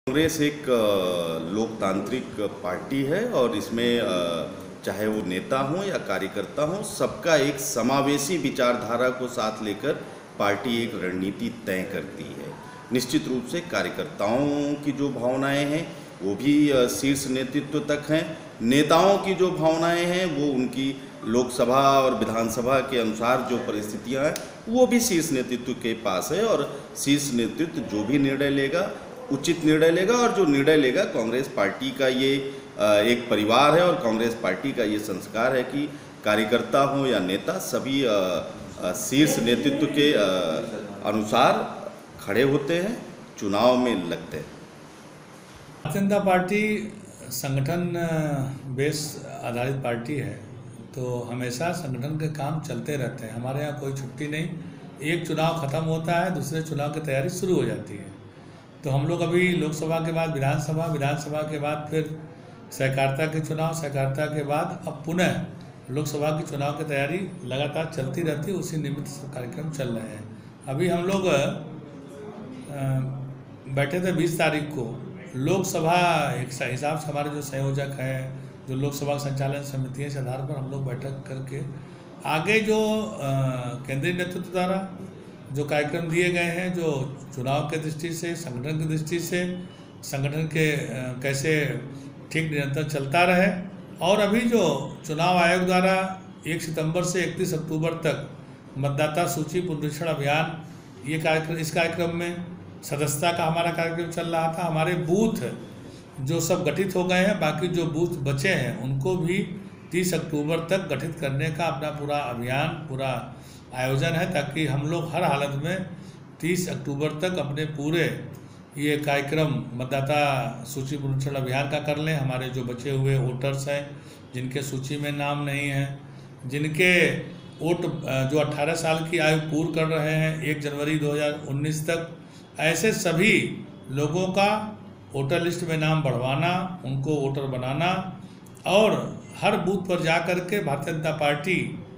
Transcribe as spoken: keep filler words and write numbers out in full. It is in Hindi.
कांग्रेस एक अ, लोकतांत्रिक पार्टी है और इसमें अ, चाहे वो नेता हों या कार्यकर्ता हों, सबका एक समावेशी विचारधारा को साथ लेकर पार्टी एक रणनीति तय करती है। निश्चित रूप से कार्यकर्ताओं की जो भावनाएं हैं वो भी अ, शीर्ष नेतृत्व तक हैं। नेताओं की जो भावनाएं हैं वो उनकी लोकसभा और विधानसभा के अनुसार जो परिस्थितियां हैं वो भी शीर्ष नेतृत्व के पास है और शीर्ष नेतृत्व जो भी निर्णय लेगा उचित निर्णय लेगा और जो निर्णय लेगा, कांग्रेस पार्टी का ये एक परिवार है और कांग्रेस पार्टी का ये संस्कार है कि कार्यकर्ता हो या नेता सभी शीर्ष नेतृत्व के अनुसार खड़े होते हैं, चुनाव में लगते हैं। भारतीय जनता पार्टी संगठन बेस आधारित पार्टी है, तो हमेशा संगठन के काम चलते रहते हैं। हमारे यहाँ कोई छुट्टी नहीं, एक चुनाव ख़त्म होता है दूसरे चुनाव की तैयारी शुरू हो जाती है। तो हम लोग अभी लोकसभा के बाद विधानसभा, विधानसभा के बाद फिर सहकारिता के चुनाव, सहकारिता के बाद अब पुनः लोकसभा की चुनाव की तैयारी लगातार चलती रहती है। उसी निमित्त सब कार्यक्रम चल रहे हैं। अभी हम लोग बैठे थे बीस तारीख को लोकसभा, एक हिसाब से हमारे जो संयोजक हैं, जो लोकसभा संचालन समिति है, इस आधार पर हम लोग बैठक करके आगे जो केंद्रीय नेतृत्व द्वारा जो कार्यक्रम दिए गए हैं, जो चुनाव के दृष्टि से, संगठन की दृष्टि से, संगठन के कैसे ठीक निरंतर चलता रहे, और अभी जो चुनाव आयोग द्वारा एक सितंबर से इकतीस अक्टूबर तक मतदाता सूची पुनरीक्षण अभियान, ये कार्यक्रम, इस कार्यक्रम में सदस्यता का हमारा कार्यक्रम चल रहा था। हमारे बूथ जो सब गठित हो गए हैं, बाकी जो बूथ बचे हैं उनको भी तीस अक्टूबर तक गठित करने का अपना पूरा अभियान, पूरा आयोजन है, ताकि हम लोग हर हालत में तीस अक्टूबर तक अपने पूरे ये कार्यक्रम मतदाता सूची पुनरीक्षण अभियान का कर लें। हमारे जो बचे हुए वोटर्स हैं, जिनके सूची में नाम नहीं है, जिनके वोट जो अठारह साल की आयु पूर्ण कर रहे हैं एक जनवरी दो हज़ार उन्नीस तक, ऐसे सभी लोगों का वोटर लिस्ट में नाम बढ़वाना, उनको वोटर बनाना और हर बूथ पर जा कर के भारतीय जनता पार्टी